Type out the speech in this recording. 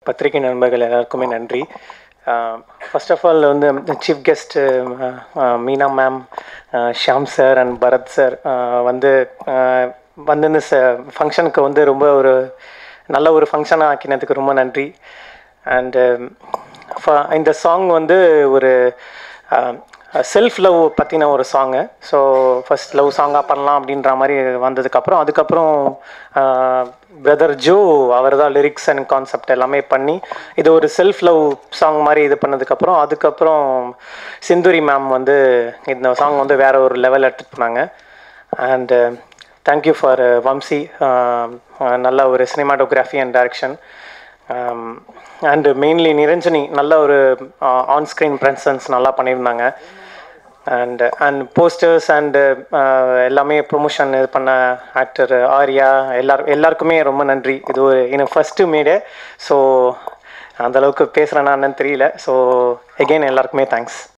பத்திரிகை நண்பர்கள் எல்லாருக்குமே நன்றி. ஃபர்ஸ்ட் ஆஃப் ஆல் வந்து chief guest Meena ma'am, Shaam sir and Bharath sir வந்து வந்து இந்த ஃபங்க்ஷனுக்கு வந்து ரொம்ப ஒரு நல்ல ஒரு ஃபங்க்ஷனாக ஆக்கினதுக்கு ரொம்ப நன்றி. அண்டு இந்த சாங் வந்து ஒரு செல்ஃப் லவ் பற்றின ஒரு சாங்கு. ஸோ ஃபஸ்ட் லவ் சாங்காக பண்ணலாம் அப்படின்ற மாதிரி வந்ததுக்கப்புறம் அதுக்கப்புறம் பிரதர் ஜோ அவர் தான் லிரிக்ஸ் அண்ட் கான்செப்ட் எல்லாமே பண்ணி இது ஒரு செல்ஃப் லவ் சாங் மாதிரி இது பண்ணதுக்கப்புறம் அதுக்கப்புறம் சிந்துரி மேம் வந்து இந்த சாங் வந்து வேறு ஒரு லெவல் எடுத்துகிட்டு போனாங்க. அண்டு தேங்க்யூ ஃபார் வம்சி, நல்ல ஒரு cinematography and direction. And mainly Niranjani நல்ல ஒரு ஆன்ஸ்க்ரீன் ப்ரெசன்ஸ் நல்லா பண்ணியிருந்தாங்க. அண்ட் போஸ்டர்ஸ் அண்டு எல்லாமே ப்ரொமோஷன் இது பண்ண ஆக்டர் ஆர்யா எல்லாருக்குமே ரொம்ப நன்றி. இது ஒரு இன்னும் ஃபஸ்ட்டு மேடே, ஸோ அந்தளவுக்கு பேசுகிறேன்னா என்னன்னு தெரியல. ஸோ எகெயின் எல்லாருக்குமே தேங்க்ஸ்.